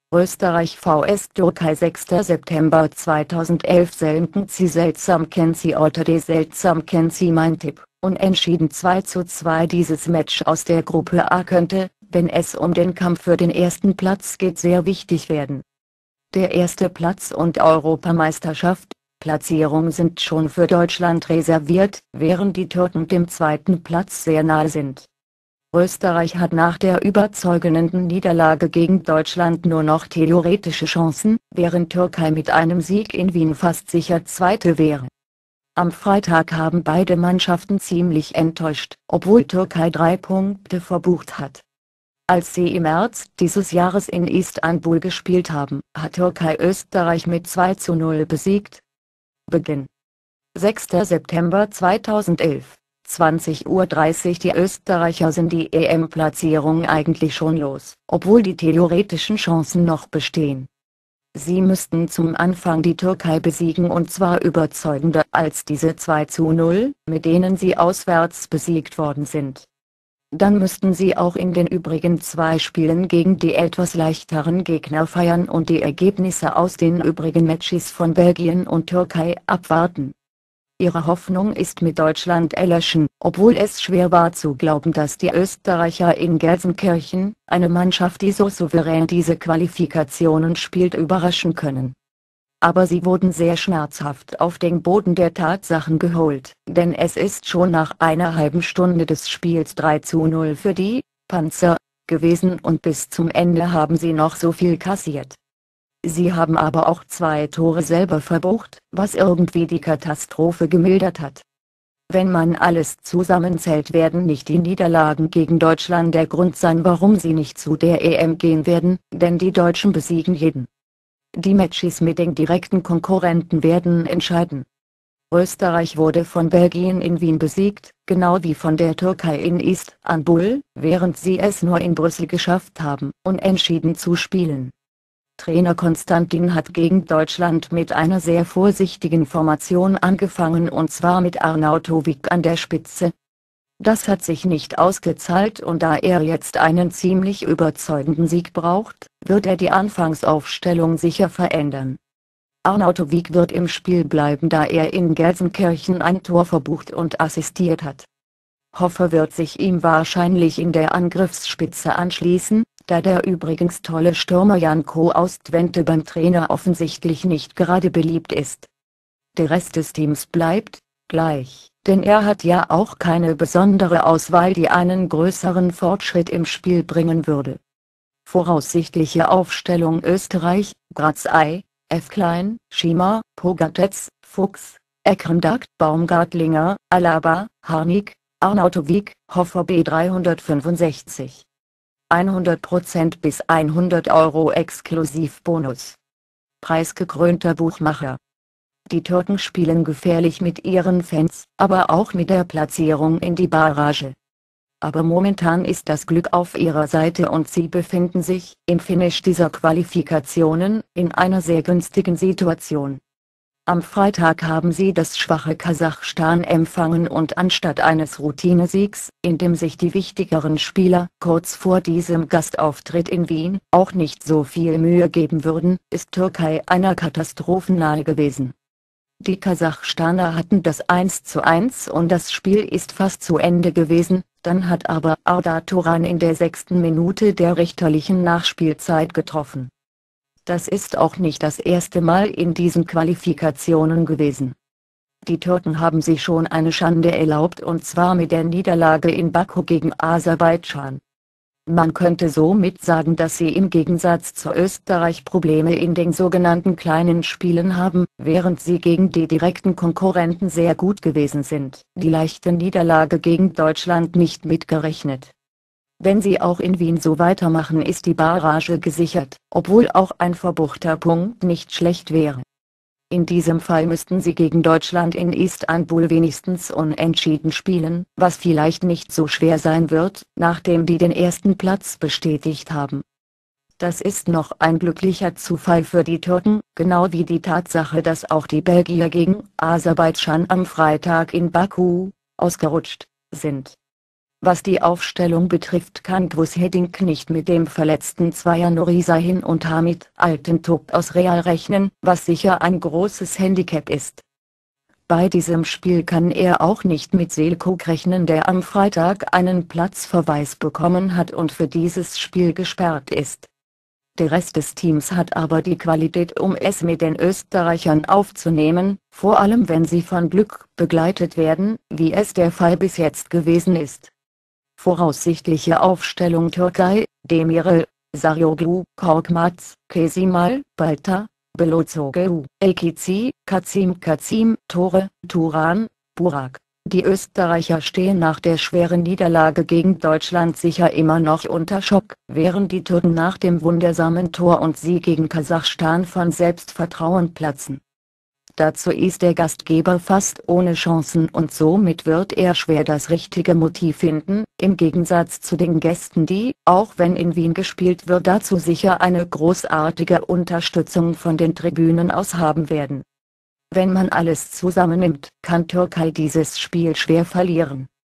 Österreich vs Türkei 6. September 2011 SelMckenzie Selzer-McKenzie SelZer-McKenzie mein Tipp, unentschieden 2:2 Dieses Match aus der Gruppe A könnte, wenn es um den Kampf für den ersten Platz geht, sehr wichtig werden. Der erste Platz und Europameisterschaft, Platzierung sind schon für Deutschland reserviert, während die Türken dem zweiten Platz sehr nahe sind. Österreich hat nach der überzeugenden Niederlage gegen Deutschland nur noch theoretische Chancen, während Türkei mit einem Sieg in Wien fast sicher Zweite wäre. Am Freitag haben beide Mannschaften ziemlich enttäuscht, obwohl Türkei 3 Punkte verbucht hat. Als sie im März dieses Jahres in Istanbul gespielt haben, hat Türkei Österreich mit 2:0 besiegt. Beginn 6. September 2011 20:30 Uhr. Die Österreicher sind die EM-Platzierung eigentlich schon los, obwohl die theoretischen Chancen noch bestehen. Sie müssten zum Anfang die Türkei besiegen, und zwar überzeugender als diese 2:0, mit denen sie auswärts besiegt worden sind. Dann müssten sie auch in den übrigen 2 Spielen gegen die etwas leichteren Gegner feiern und die Ergebnisse aus den übrigen Matches von Belgien und Türkei abwarten. Ihre Hoffnung ist mit Deutschland erloschen, obwohl es schwer war zu glauben, dass die Österreicher in Gelsenkirchen, eine Mannschaft die so souverän diese Qualifikationen spielt, überraschen können. Aber sie wurden sehr schmerzhaft auf den Boden der Tatsachen geholt, denn es ist schon nach einer halben Stunde des Spiels 3:0 für die Panzer gewesen, und bis zum Ende haben sie noch so viel kassiert. Sie haben aber auch 2 Tore selber verbucht, was irgendwie die Katastrophe gemildert hat. Wenn man alles zusammenzählt, werden nicht die Niederlagen gegen Deutschland der Grund sein, warum sie nicht zu der EM gehen werden, denn die Deutschen besiegen jeden. Die Matches mit den direkten Konkurrenten werden entscheiden. Österreich wurde von Belgien in Wien besiegt, genau wie von der Türkei in Istanbul, während sie es nur in Brüssel geschafft haben, unentschieden zu spielen. Trainer Konstantin hat gegen Deutschland mit einer sehr vorsichtigen Formation angefangen, und zwar mit Arnautovic an der Spitze. Das hat sich nicht ausgezahlt, und da er jetzt einen ziemlich überzeugenden Sieg braucht, wird er die Anfangsaufstellung sicher verändern. Arnautovic wird im Spiel bleiben, da er in Gelsenkirchen ein Tor verbucht und assistiert hat. Hofer wird sich ihm wahrscheinlich in der Angriffsspitze anschließen, da der übrigens tolle Stürmer Janko aus Twente beim Trainer offensichtlich nicht gerade beliebt ist. Der Rest des Teams bleibt gleich, denn er hat ja auch keine besondere Auswahl, die einen größeren Fortschritt im Spiel bringen würde. Voraussichtliche Aufstellung: Österreich, Grazei, F. Klein, Schima, Pogatetz, Fuchs, Ekremdag, Baumgartlinger, Alaba, Harnik, Arnautovic, Hofer. B365. 100% bis 100 € Exklusivbonus. Preisgekrönter Buchmacher. Die Türken spielen gefährlich mit ihren Fans, aber auch mit der Platzierung in die Barrage. Aber momentan ist das Glück auf ihrer Seite, und sie befinden sich, im Finish dieser Qualifikationen, in einer sehr günstigen Situation. Am Freitag haben sie das schwache Kasachstan empfangen, und anstatt eines Routinesiegs, in dem sich die wichtigeren Spieler kurz vor diesem Gastauftritt in Wien auch nicht so viel Mühe geben würden, ist Türkei einer Katastrophe nahe gewesen. Die Kasachstaner hatten das 1:1 und das Spiel ist fast zu Ende gewesen, dann hat aber Arda Turan in der 6. Minute der richterlichen Nachspielzeit getroffen. Das ist auch nicht das erste Mal in diesen Qualifikationen gewesen. Die Türken haben sich schon eine Schande erlaubt, und zwar mit der Niederlage in Baku gegen Aserbaidschan. Man könnte somit sagen, dass sie im Gegensatz zu Österreich Probleme in den sogenannten kleinen Spielen haben, während sie gegen die direkten Konkurrenten sehr gut gewesen sind, die leichte Niederlage gegen Deutschland nicht mitgerechnet. Wenn sie auch in Wien so weitermachen, ist die Barrage gesichert, obwohl auch ein verbuchter Punkt nicht schlecht wäre. In diesem Fall müssten sie gegen Deutschland in Istanbul wenigstens unentschieden spielen, was vielleicht nicht so schwer sein wird, nachdem die den ersten Platz bestätigt haben. Das ist noch ein glücklicher Zufall für die Türken, genau wie die Tatsache, dass auch die Belgier gegen Aserbaidschan am Freitag in Baku ausgerutscht sind. Was die Aufstellung betrifft, kann Großheding nicht mit dem verletzten Zweier Nuri Sahin und Hamid Altintop aus Real rechnen, was sicher ein großes Handicap ist. Bei diesem Spiel kann er auch nicht mit Selçuk rechnen, der am Freitag einen Platzverweis bekommen hat und für dieses Spiel gesperrt ist. Der Rest des Teams hat aber die Qualität, um es mit den Österreichern aufzunehmen, vor allem wenn sie von Glück begleitet werden, wie es der Fall bis jetzt gewesen ist. Voraussichtliche Aufstellung: Türkei: Demirel, Sarıoğlu, Korkmaz, Kesimal, Balta, Belozoğlu, Ekici, Kazim, Tore: Turan, Burak. Die Österreicher stehen nach der schweren Niederlage gegen Deutschland sicher immer noch unter Schock, während die Türken nach dem wundersamen Tor und Sieg gegen Kasachstan von Selbstvertrauen platzen. Dazu ist der Gastgeber fast ohne Chancen und somit wird er schwer das richtige Motiv finden, im Gegensatz zu den Gästen, die, auch wenn in Wien gespielt wird, dazu sicher eine großartige Unterstützung von den Tribünen aus haben werden. Wenn man alles zusammennimmt, kann Türkei dieses Spiel schwer verlieren.